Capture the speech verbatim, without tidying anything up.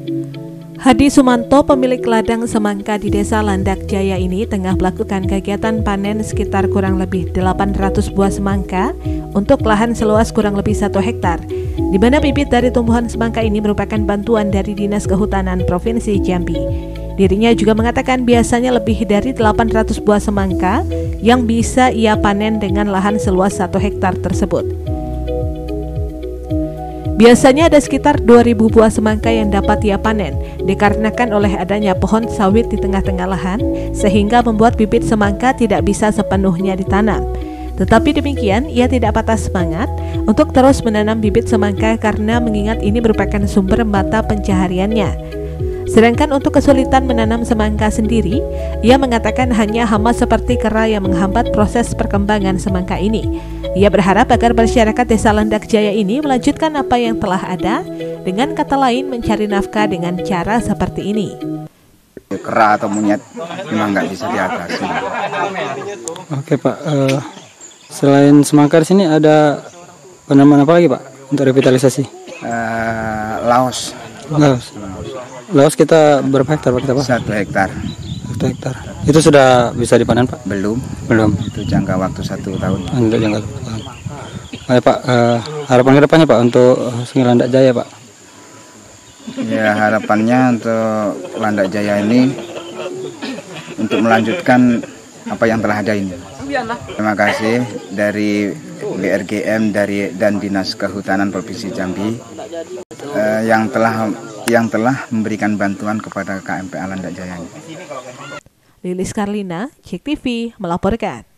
Hadi Sumanto, pemilik ladang semangka di Desa Landak Jaya ini tengah melakukan kegiatan panen sekitar kurang lebih delapan ratus buah semangka untuk lahan seluas kurang lebih satu hektar, di mana bibit dari tumbuhan semangka ini merupakan bantuan dari Dinas Kehutanan Provinsi Jambi. Dirinya juga mengatakan biasanya lebih dari delapan ratus buah semangka yang bisa ia panen dengan lahan seluas satu hektar tersebut. Biasanya ada sekitar dua ribu buah semangka yang dapat ia panen, dikarenakan oleh adanya pohon sawit di tengah-tengah lahan, sehingga membuat bibit semangka tidak bisa sepenuhnya ditanam. Tetapi demikian, ia tidak patah semangat untuk terus menanam bibit semangka karena mengingat ini merupakan sumber mata pencahariannya. Sedangkan untuk kesulitan menanam semangka sendiri, ia mengatakan hanya hama seperti kera yang menghambat proses perkembangan semangka ini. Ia berharap agar masyarakat Desa Landak Jaya ini melanjutkan apa yang telah ada, dengan kata lain mencari nafkah dengan cara seperti ini. Kera atau monyet memang nggak bisa diatasi. Oke Pak, uh, selain semangka di sini ada penanaman apa lagi Pak untuk revitalisasi? Uh, Laos. Laos. Laos kita berapa hektar Pak kita Pak? Satu hektar. Satu hektar. Itu sudah bisa dipanen Pak? Belum. Belum. Itu jangka waktu satu tahun. Untuk jangka satu tahun. Baik Pak, uh, harapan kedepannya Pak untuk Sungai Landak Jaya Pak? Ya, harapannya untuk Landak Jaya ini untuk melanjutkan apa yang telah ada ini. Terima kasih dari B R G M dari dan Dinas Kehutanan Provinsi Jambi eh, yang telah yang telah memberikan bantuan kepada K M P A Landak Jaya. Lilis Karlina, Cek T V melaporkan.